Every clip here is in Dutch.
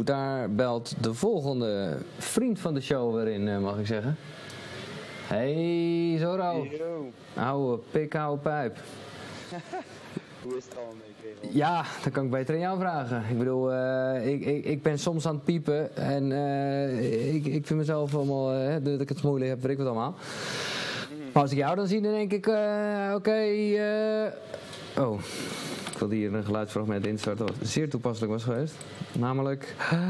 daar belt de volgende vriend van de show weer in, mag ik zeggen. Hey Zorro. Yo. Oude pik, oude pijp. Hoe is het al mee, kerel? Ja, dat kan ik beter aan jou vragen. Ik bedoel, ik ben soms aan het piepen en ik vind mezelf allemaal, dat ik het moeilijk heb, weet ik wat allemaal. Maar als ik jou dan zie, dan denk ik, oh, ik wilde hier een geluidsfragment instarten wat zeer toepasselijk was geweest. Namelijk...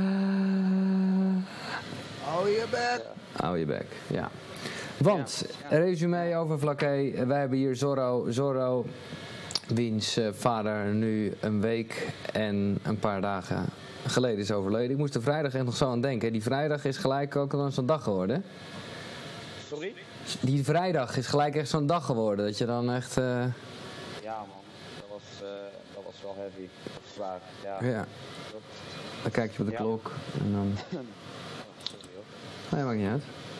Hou je bek! Hou je bek, ja. Want, resume over Vlakke. Wij hebben hier Zorro, wiens vader nu een week en een paar dagen geleden is overleden. Ik moest er vrijdag echt nog zo aan denken. Die vrijdag is gelijk ook dan zo'n dag geworden. Sorry? Die vrijdag is gelijk echt zo'n dag geworden. Dat je dan echt... Ja man, dat was wel heavy. Dat was zwaar, ja. Ja. Dan kijk je op de klok en dan... Sorry hoor. Nee, maakt niet uit.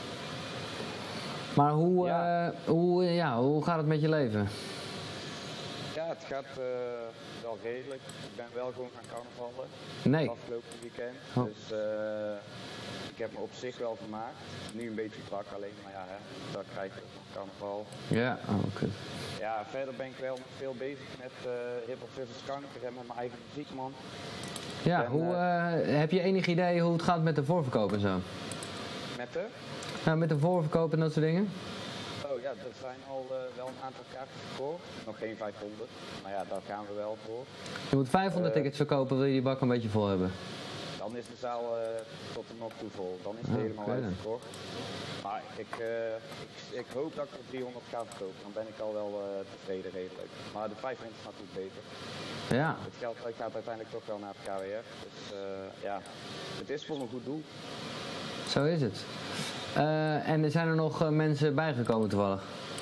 Maar hoe gaat het met je leven? Ja, het gaat wel redelijk. Ik ben wel gewoon gaan carnavallen. Nee. Afgelopen weekend. Oh. Dus ik heb me op zich wel vermaakt. Nu een beetje brak alleen, maar ja, hè, dat krijg je ook nog carnaval. Ja, oké. Ja, verder ben ik wel nog veel bezig met Hip-Hop vs. Kanker en met mijn eigen muziek, man. Ja, En, heb je enig idee hoe het gaat met de voorverkoop en zo? Met de? Nou, met de voorverkoop en dat soort dingen? Oh ja, er zijn al wel een aantal kaarten verkocht. Nog geen 500, maar ja, daar gaan we wel voor. Je moet 500 tickets verkopen, wil je die bak een beetje vol hebben. Dan is de zaal tot er nog toe vol. Dan is het helemaal uitverkocht. Maar ik hoop dat ik er 300 ga verkopen. Dan ben ik al wel tevreden redelijk. Maar de 500 is natuurlijk beter. Ja. Het geld gaat uiteindelijk toch wel naar het KWF. Dus ja, het is voor een goed doel. Zo is het. En zijn er nog mensen bijgekomen toevallig?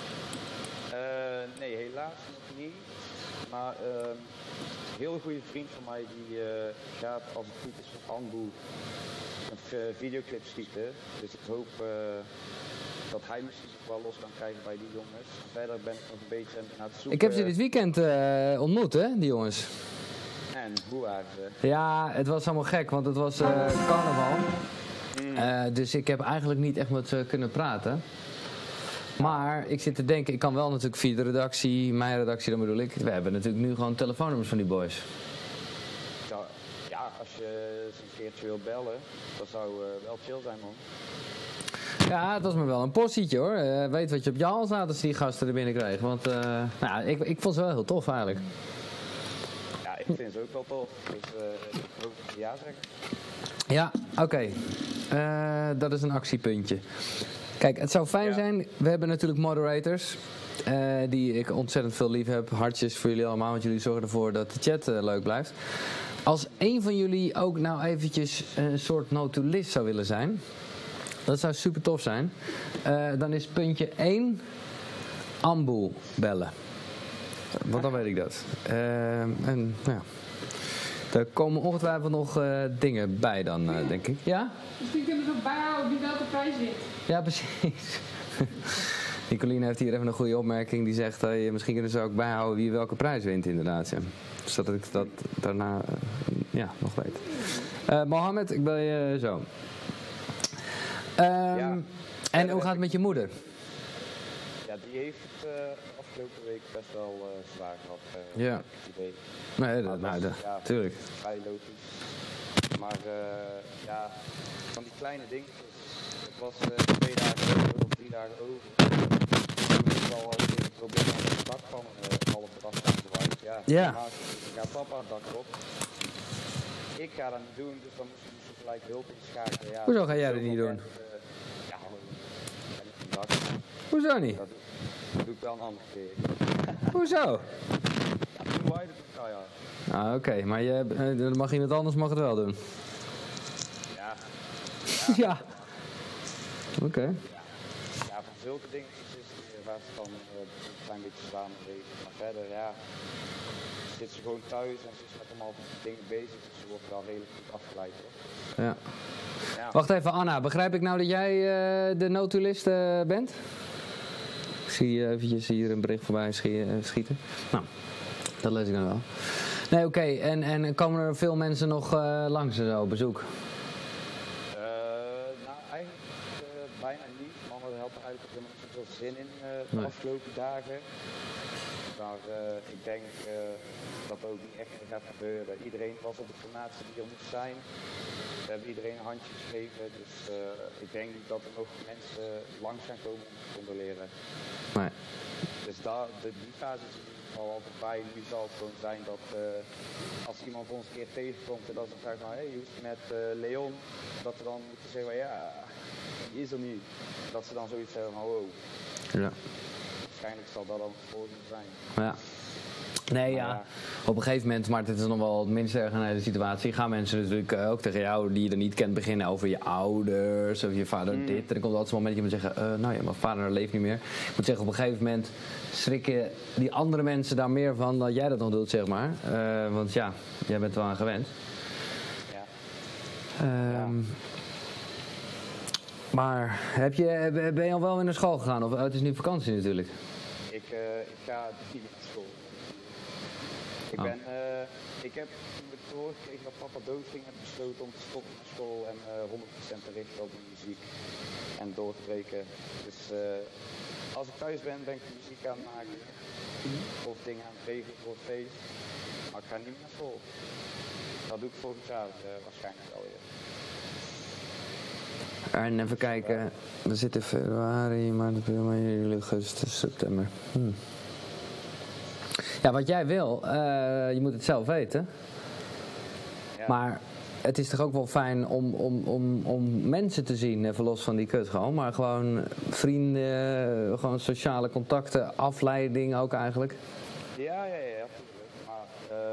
Nee, helaas nog niet. Maar een heel goede vriend van mij die gaat, als het goed is, voor Anboe een videoclip schieten. Dus ik hoop dat hij misschien nog wel los kan krijgen bij die jongens. Verder ben ik nog een beetje aan het zoeken. Ik heb ze dit weekend ontmoet, hè, die jongens. En hoe waren ze? Ja, het was allemaal gek, want het was carnaval. Dus ik heb eigenlijk niet echt met ze kunnen praten. Maar ik zit te denken, ik kan wel natuurlijk via de redactie, mijn redactie dan bedoel ik. We hebben natuurlijk nu gewoon telefoonnummers van die boys. Ja, als je ze een keertje wilt bellen, dat zou wel chill zijn, man. Ja, het was me wel een possietje hoor. Weet wat je op je hals had als die gasten er binnen kregen. Want ik vond ze wel heel tof eigenlijk. Ja, ik vind ze ook wel tof. Dus ik hoop dat ze ja zeggen. Ja, oké. Dat is een actiepuntje. Kijk, het zou fijn zijn. We hebben natuurlijk moderators. Die ik ontzettend veel lief heb. Hartjes voor jullie allemaal, want jullie zorgen ervoor dat de chat leuk blijft. Als een van jullie ook nou eventjes een soort notulist zou willen zijn. Dat zou super tof zijn. Dan is puntje 1 Amboe bellen. Want dan weet ik dat. En ja. Er komen ongetwijfeld nog dingen bij dan, denk ik. Ja? Misschien kunnen we ook bijhouden wie welke prijs wint. Ja, precies. Nicoline heeft hier even een goede opmerking. Die zegt, misschien kunnen ze ook bijhouden wie welke prijs wint inderdaad. Ja. Zodat ik dat daarna nog weet. Mohammed, ik bel je zo. En hoe gaat het met je moeder? Ja, die heeft het afgelopen week best wel zwaar gehad. Ja. Het idee. Nee, tuurlijk. Vrij logisch. Maar ja, van die kleine dingetjes. Het was 2 dagen over of 3 dagen over. Toen is al een probleem aan het dak van half eraf gaan zwaaien. Ja. Dan gaat papa het dak op. Ik ga dat niet doen, dus dan moest je gelijk hulp inschakelen. Ja, hoezo ga jij dat niet doen? Ja, dak. Hoezo niet? Dat doe ik wel een andere keer. Hoezo? Ja, toen waaide het ook, ja. Ah, oké, maar dan mag iemand anders mag het wel doen. Ja. Ja. Oké. Ja, van zulke dingen is het waar ze dan een klein beetje samen bezig. Maar verder, ja, zit ze gewoon thuis en ze is met allemaal dingen bezig. Dus ze wordt wel redelijk goed afgeleid, hoor. Ja. Wacht even, Anna, begrijp ik nou dat jij de notulist bent? Ik zie eventjes hier een bericht voorbij schieten. Nou, dat lees ik dan wel. Nee, oké. En komen er veel mensen nog langs en zo op bezoek? Nou, eigenlijk bijna niet. Mannen hadden eigenlijk ook helemaal niet zoveel zin in de afgelopen dagen. Maar ik denk dat het ook niet echt meer gaat gebeuren. Iedereen was op de formatie die er moest zijn. We hebben iedereen een handje gegeven. Dus ik denk niet dat er nog mensen langs gaan komen om te condoleren. Nee. Dus die fase is in ieder geval al voorbij. Nu zal het gewoon zijn dat als iemand ons een keer tegenkomt en dat ze vragen van hey, hoe is het met Leon? Dat we dan moeten zeggen van ja, die is er niet. Dat ze dan zoiets hebben van wow. Ja. Waarschijnlijk zal dat dan het volgende zijn. Ja. Nee, ja. Op een gegeven moment, maar het is nog wel het minst erg aan de situatie, gaan mensen natuurlijk ook tegen jou, die je er niet kent, beginnen over je ouders, of je vader dit. En dan komt altijd zo'n moment dat je moet zeggen, nou ja, mijn vader leeft niet meer. Ik moet zeggen, op een gegeven moment schrikken die andere mensen daar meer van dat jij dat nog doet, zeg maar. Want ja, jij bent er wel aan gewend. Ja. Maar ben je al wel in de school gegaan? Of het is nu vakantie natuurlijk? Ik ga niet meer naar school. Ik heb toen ik te horen gekregen dat papa doodging, heb ik besloten om te stoppen met school en 100% te richten op de muziek en door te breken. Dus als ik thuis ben ik muziek aan het maken of dingen aan het regelen voor het feest. Maar ik ga niet meer naar school. Dat doe ik volgend jaar waarschijnlijk wel weer. En even kijken, we zitten in februari, maart, april, mei, juli, augustus, september. Ja, wat jij wil, je moet het zelf weten. Ja. Maar het is toch ook wel fijn om mensen te zien, even los van die kut gewoon. Maar gewoon vrienden, gewoon sociale contacten, afleiding ook eigenlijk. Ja, natuurlijk. Maar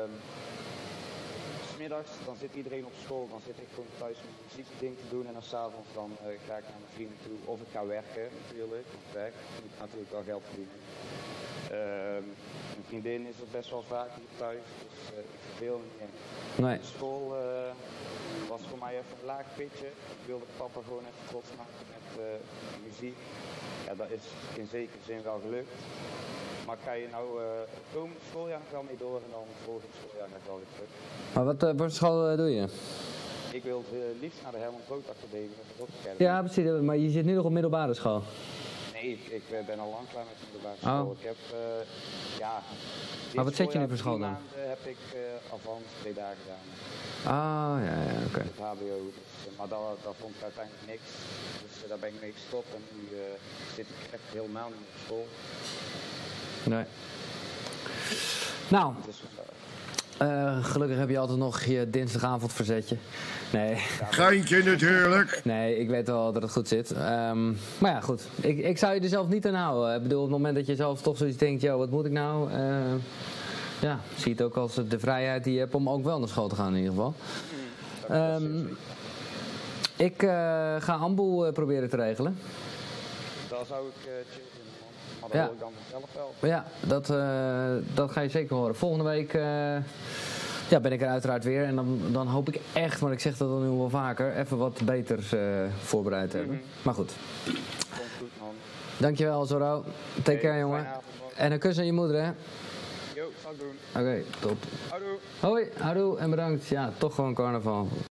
's middags dan zit iedereen op school, dan zit ik gewoon thuis met muziekding te doen. En dan s'avonds dan ga ik naar mijn vrienden toe. Of ik ga werken natuurlijk, want werk moet natuurlijk wel geld verdienen. Mijn vriendin is er best wel vaak hier thuis, dus ik verveel me niet. Nee. School was voor mij even een laag pitje. Ik wilde papa gewoon even trots maken met muziek. Ja, dat is in zekere zin wel gelukt. Maar ga je nou het komende schooljaar nog wel mee door en dan het volgende schooljaar nog wel weer terug. Maar wat voor school doe je? Ik wil liefst naar de Herman Brood Academie. Ja, precies, maar je zit nu nog op middelbare school. Nee, ik ben al lang klaar met de middelbare school. Ik heb, maar wat zet je nu voor school dan? Heb ik Avans 2 dagen gedaan. Ah, ja, oké. Het HBO, dus, maar dat vond ik uiteindelijk niks. Dus daar ben ik mee gestopt en nu zit ik echt helemaal niet op school. Nee. Nou, gelukkig heb je altijd nog je dinsdagavond verzetje. Nee. Geintje natuurlijk. Nee, ik weet wel dat het goed zit. Maar ja, goed. Ik zou je er zelf niet aan houden. Ik bedoel, op het moment dat je zelf toch zoiets denkt, joh, wat moet ik nou? Ja, zie het ook als de vrijheid die je hebt om ook wel naar school te gaan in ieder geval. Ik ga Amboe proberen te regelen. Dat zou ik chill vinden, man. Maar dat wil ik dan zelf wel. Ja, dat ga je zeker horen. Volgende week ben ik er uiteraard weer. En dan hoop ik echt, maar ik zeg dat dan nu wel vaker, even wat beters voorbereid hebben. Maar goed. Komt goed, man. Dankjewel, Zorro. Take care, jongen. En een kus aan je moeder, hè? Jo, zal ik doen. Oké, top. Houdoe. Hoi, houdoe en bedankt. Ja, toch gewoon carnaval.